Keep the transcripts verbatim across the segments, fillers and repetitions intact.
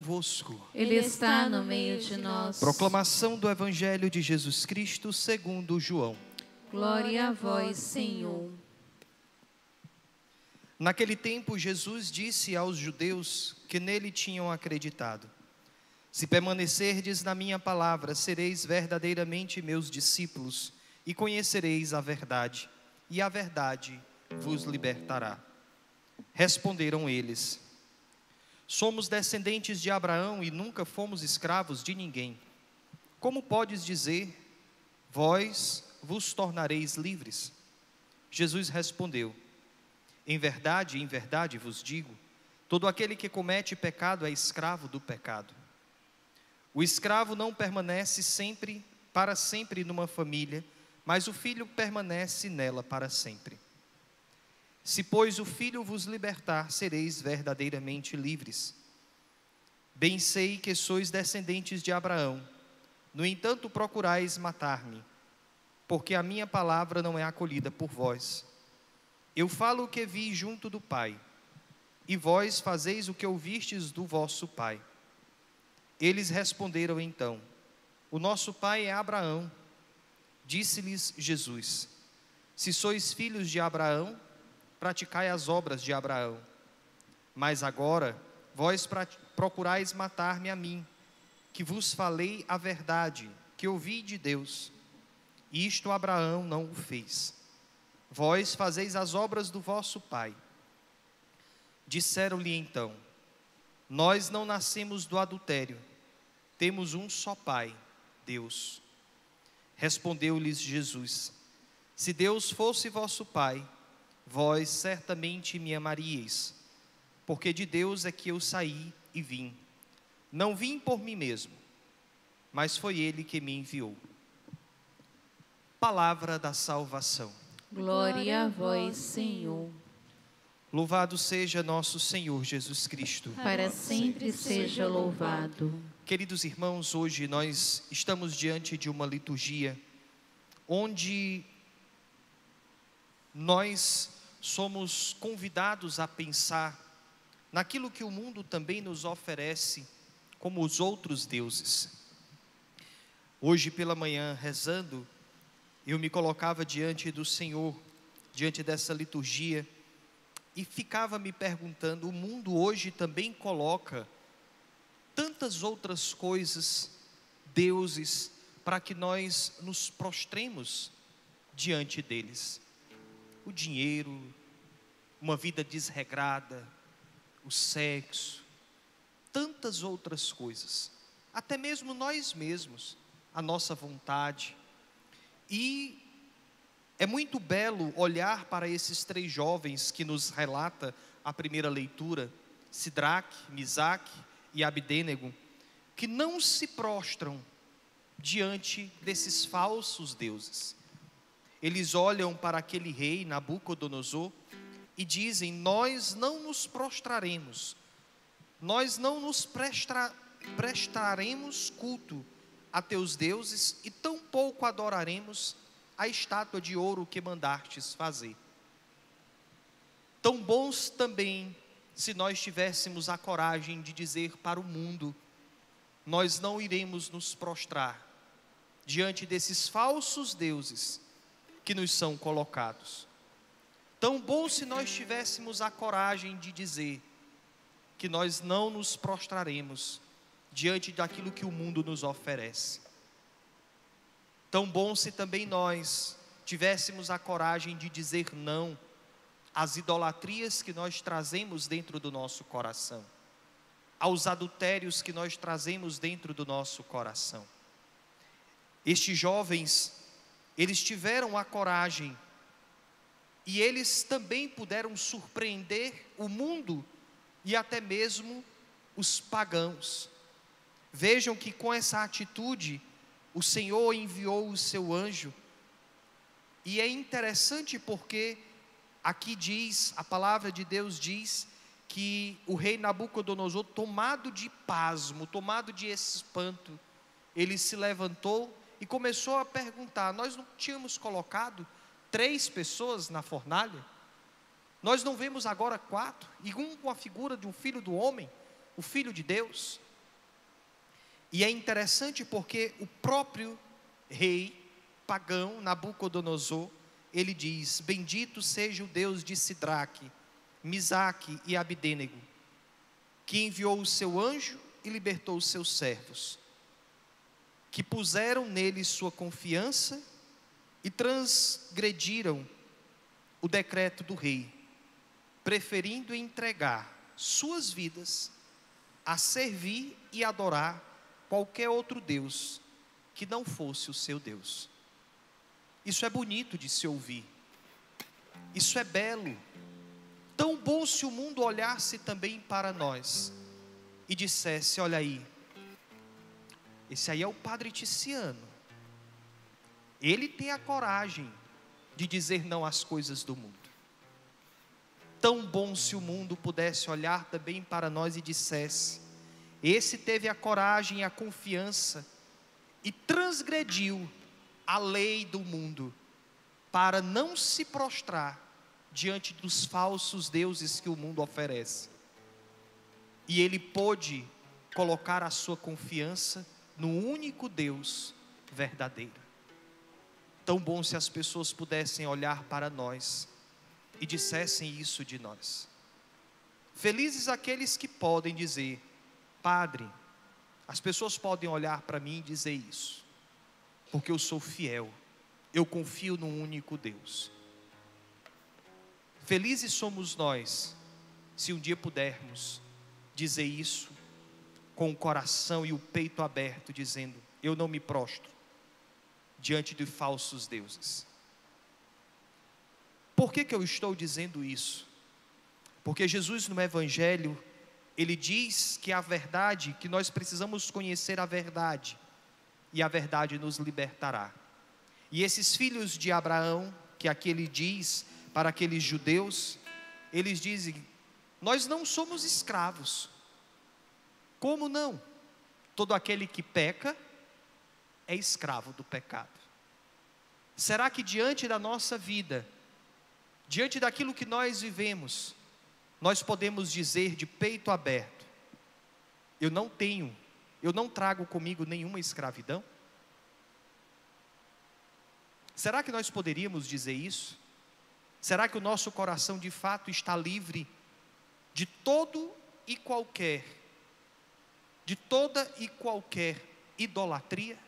convosco. Ele está no meio de nós. Proclamação do Evangelho de Jesus Cristo segundo João. Glória a vós, Senhor. Naquele tempo, Jesus disse aos judeus que nele tinham acreditado: se permanecerdes na minha palavra, sereis verdadeiramente meus discípulos e conhecereis a verdade, e a verdade vos libertará. Responderam eles: somos descendentes de Abraão e nunca fomos escravos de ninguém. Como podes dizer, vós vos tornareis livres? Jesus respondeu: em verdade, em verdade vos digo, todo aquele que comete pecado é escravo do pecado. O escravo não permanece sempre, para sempre numa família, mas o filho permanece nela para sempre. Se, pois, o Filho vos libertar, sereis verdadeiramente livres. Bem sei que sois descendentes de Abraão, no entanto procurais matar-me, porque a minha palavra não é acolhida por vós. Eu falo o que vi junto do Pai, e vós fazeis o que ouvistes do vosso pai. Eles responderam então: o nosso pai é Abraão. Disse-lhes Jesus: se sois filhos de Abraão, praticai as obras de Abraão. Mas agora vós procurais matar-me a mim, que vos falei a verdade, que ouvi de Deus. Isto Abraão não o fez. Vós fazeis as obras do vosso pai. Disseram-lhe então: nós não nascemos do adultério, temos um só pai, Deus. Respondeu-lhes Jesus: se Deus fosse vosso pai, vós certamente me amaríeis, porque de Deus é que eu saí e vim. Não vim por mim mesmo, mas foi Ele que me enviou. Palavra da salvação. Glória a vós, Senhor. Louvado seja nosso Senhor Jesus Cristo. Para sempre seja louvado. Queridos irmãos, hoje nós estamos diante de uma liturgia onde nós somos convidados a pensar naquilo que o mundo também nos oferece como os outros deuses. Hoje pela manhã, rezando, eu me colocava diante do Senhor, diante dessa liturgia, e ficava me perguntando: o mundo hoje também coloca tantas outras coisas, deuses, para que nós nos prostremos diante deles. O dinheiro, uma vida desregrada, o sexo, tantas outras coisas, até mesmo nós mesmos, a nossa vontade. E é muito belo olhar para esses três jovens que nos relata a primeira leitura, Sidraque, Misaque e Abdênego, que não se prostram diante desses falsos deuses. Eles olham para aquele rei Nabucodonosor e dizem: nós não nos prostraremos, nós não nos prestra, prestaremos culto a teus deuses e tampouco adoraremos a estátua de ouro que mandastes fazer. Tão bons também se nós tivéssemos a coragem de dizer para o mundo: nós não iremos nos prostrar diante desses falsos deuses que nos são colocados. Tão bom se nós tivéssemos a coragem de dizer que nós não nos prostraremos diante daquilo que o mundo nos oferece. Tão bom se também nós tivéssemos a coragem de dizer não às idolatrias que nós trazemos dentro do nosso coração, aos adultérios que nós trazemos dentro do nosso coração. Estes jovens, eles tiveram a coragem e eles também puderam surpreender o mundo e até mesmo os pagãos. Vejam que com essa atitude o Senhor enviou o seu anjo. E é interessante porque aqui diz, a palavra de Deus diz que o rei Nabucodonosor, tomado de pasmo, tomado de espanto, ele se levantou e começou a perguntar: nós não tínhamos colocado três pessoas na fornalha? Nós não vemos agora quatro? E um com a figura de um filho do homem, o filho de Deus? E é interessante porque o próprio rei pagão, Nabucodonosor, ele diz: bendito seja o Deus de Sidraque, Misaque e Abdênego, que enviou o seu anjo e libertou os seus servos, que puseram nele sua confiança e transgrediram o decreto do rei, preferindo entregar suas vidas a servir e adorar qualquer outro Deus que não fosse o seu Deus. Isso é bonito de se ouvir, isso é belo. Tão bom se o mundo olhasse também para nós e dissesse: olha aí, esse aí é o Padre Ticiano, ele tem a coragem de dizer não às coisas do mundo. Tão bom se o mundo pudesse olhar também para nós e dissesse: esse teve a coragem e a confiança e transgrediu a lei do mundo para não se prostrar diante dos falsos deuses que o mundo oferece. E ele pôde colocar a sua confiança no único Deus verdadeiro. Tão bom se as pessoas pudessem olhar para nós e dissessem isso de nós. Felizes aqueles que podem dizer: Padre, as pessoas podem olhar para mim e dizer isso, porque eu sou fiel, eu confio num único Deus. Felizes somos nós, se um dia pudermos dizer isso, com o coração e o peito aberto, dizendo: eu não me prostro diante de falsos deuses. Por que que eu estou dizendo isso? Porque Jesus no Evangelho, ele diz que a verdade, que nós precisamos conhecer a verdade, e a verdade nos libertará. E esses filhos de Abraão, que aqui ele diz para aqueles judeus, eles dizem: nós não somos escravos. Como não? Todo aquele que peca é escravo do pecado. Será que diante da nossa vida, diante daquilo que nós vivemos, nós podemos dizer de peito aberto: eu não tenho, eu não trago comigo nenhuma escravidão? Será que nós poderíamos dizer isso? Será que o nosso coração de fato está livre de todo e qualquer, de toda e qualquer idolatria?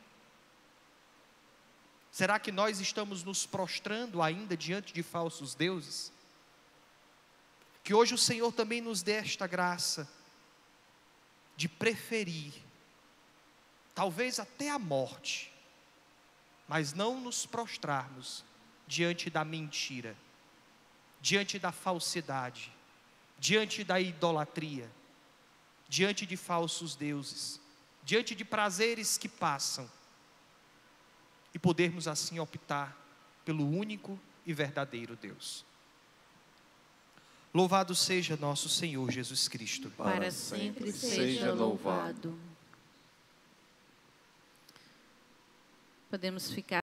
Será que nós estamos nos prostrando ainda diante de falsos deuses? Que hoje o Senhor também nos dê esta graça de preferir, talvez até a morte, mas não nos prostrarmos diante da mentira, diante da falsidade, diante da idolatria, diante de falsos deuses, diante de prazeres que passam, e podermos assim optar pelo único e verdadeiro Deus. Louvado seja nosso Senhor Jesus Cristo. Para sempre seja louvado. Podemos ficar